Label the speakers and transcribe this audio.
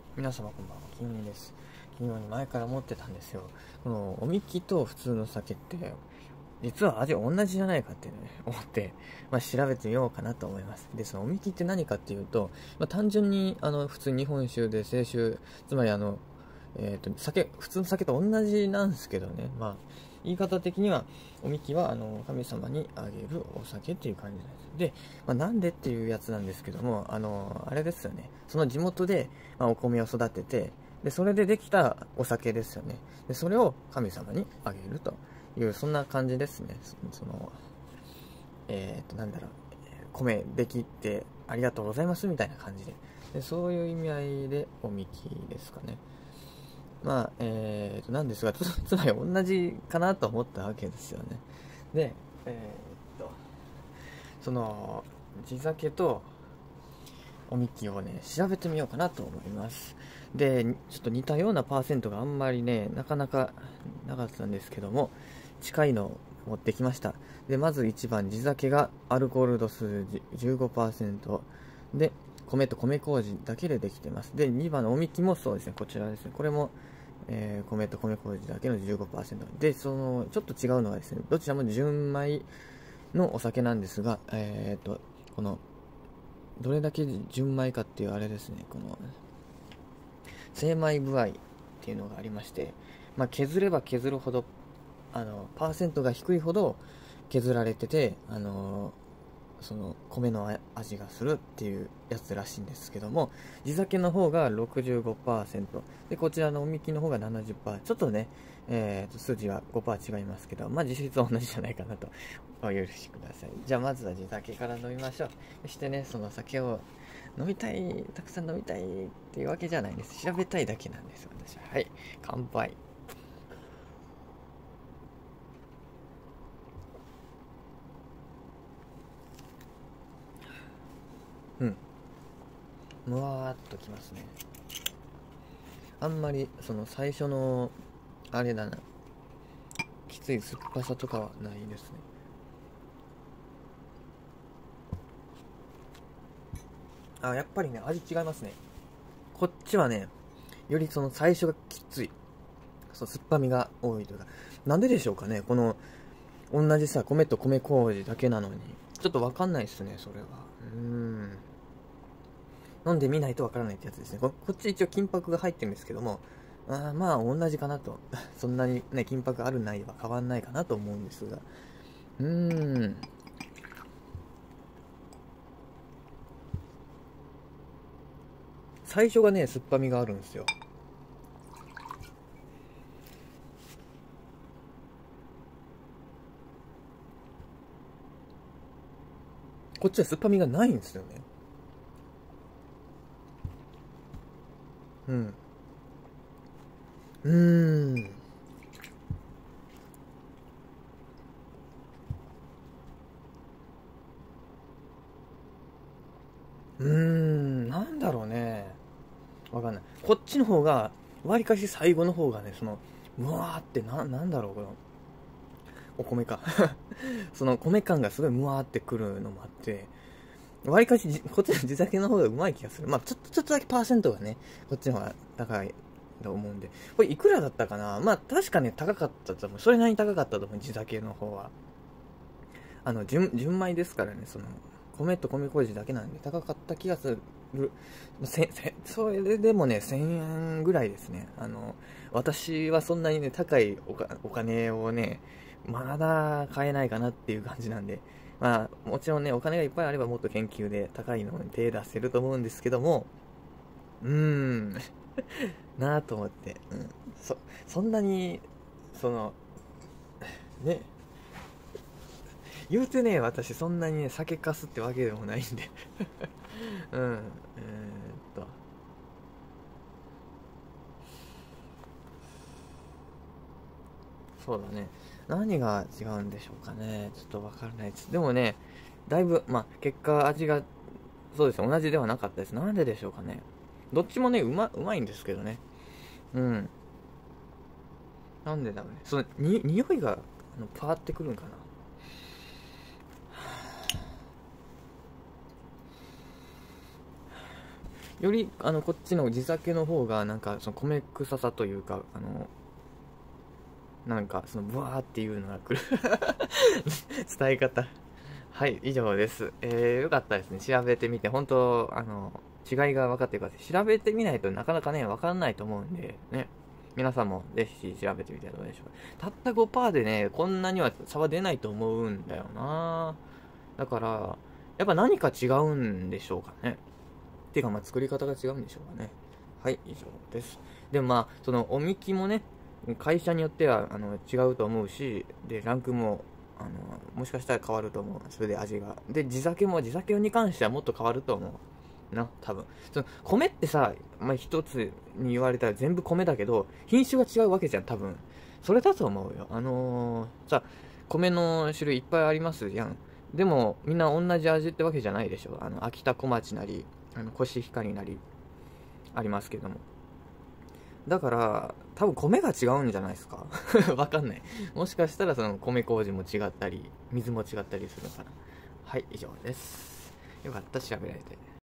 Speaker 1: 皆様こんばんは、金魚です。金魚に前から持ってたんですよ。このおみきと普通の酒って実は味同じじゃないかってね、思って、調べてみようかなと思います。で、そのおみきって何かっていうと、単純に普通日本酒で清酒、つまり普通の酒と同じなんですけどね、言い方的にはおみきは神様にあげるお酒っていう感じなんです。で、なんでっていうやつなんですけども、あれですよね、その地元で、お米を育てて、でそれでできたお酒ですよね。でそれを神様にあげるという、そんな感じですね。なんだろう、米できてありがとうございますみたいな感じで、そういう意味合いでおみきですかね。なんですが、つまり同じかなと思ったわけですよね。で、その地酒とおみきをね、調べてみようかなと思います。で、ちょっと似たようなパーセントがあんまりね、なかなかなかったんですけども、近いのを持ってきました。で、まず1番、地酒がアルコール度数 15% で、米と米麹だけでできています。で、2番のおみきもそうですね、こちらですね。これも、米と米麹だけの 15% で、ちょっと違うのはですね、どちらも純米のお酒なんですが、このどれだけ純米かっていうあれですね、この精米具合っていうのがありまして、削れば削るほどパーセントが低いほど削られてて、その米の味がするっていうやつらしいんですけども、地酒の方が 65% で、こちらのおみきの方が 70%。 ちょっとね、数字は 5% 違いますけど、実質は同じじゃないかなとお許しください。じゃあまずは地酒から飲みましょう。そしてね、その酒を飲みたい、たくさん飲みたいっていうわけじゃないんです。調べたいだけなんです、私は。はい、乾杯。むわーっときますね。あんまりその最初のあれだな、きつい酸っぱさとかはないですね。やっぱりね、味違いますね。こっちはね、よりその最初がきつい、酸っぱみが多いというか、なんででしょうかね。この同じさ、米と米麹だけなのにちょっとわかんないっすね、それは。飲んでみないとわからないってやつですね。こっち一応金箔が入ってるんですけども、同じかなと。そんなにね、金箔あるないは変わんないかなと思うんですが。最初がね、酸っぱみがあるんですよ。こっちは酸っぱみがないんですよね。なんだろうね。わかんない。こっちの方が、わりかし最後の方がね、うわーってなんだろう、この、お米か。その米感がすごいムワーってくるのもあって、わりかしこっちの地酒の方がうまい気がする。ちょっとだけパーセントがね、こっちの方が高いと思うんで。これいくらだったかな。確かね、高かったと思う。それなりに高かったと思う、地酒の方は。純米ですからね、米と米麹だけなんで高かった気がする。それでもね、1000円ぐらいですね。私はそんなにね、高いお金をね、まだ買えないかなっていう感じなんで、もちろんね、お金がいっぱいあればもっと研究で高いのに手出せると思うんですけども、なぁと思って、そんなに、ね、言うてね、私そんなにね、酒かすってわけでもないんでうん、と、そうだね。何が違うんでしょうかね。ちょっとわからないです。でもね、だいぶ、結果味が、そうですね、同じではなかったです。なんででしょうかね。どっちもね、うまいんですけどね。なんでだろうね。匂いが、パーってくるんかな。 よりこっちの地酒の方がなんかその米臭さというかなんかそのブワーっていうのが来る伝え方。はい、以上です。よかったですね。調べてみて、本当違いが分かってください。調べてみないとなかなかね、分からないと思うんで、ね。皆さんもぜひ調べてみてはどうでしょうか。たった 5% でね、こんなには差は出ないと思うんだよな。だから、やっぱ何か違うんでしょうかね。っていうか、まあ、作り方が違うんでしょうかね。はい、以上です。でもまあ、その、おみきもね、会社によっては違うと思うし、で、ランクももしかしたら変わると思う。それで味が。で、地酒に関してはもっと変わると思う。な、多分。その米ってさ、まあ、一つに言われたら全部米だけど、品種が違うわけじゃん、多分。それだと思うよ。さ、米の種類いっぱいありますやん。でも、みんな同じ味ってわけじゃないでしょ。秋田小町なり、コシヒカリなり、ありますけども。だから、多分米が違うんじゃないですか。わかんない。もしかしたらその米麹も違ったり、水も違ったりするのかな。はい、以上です。よかった、調べられて。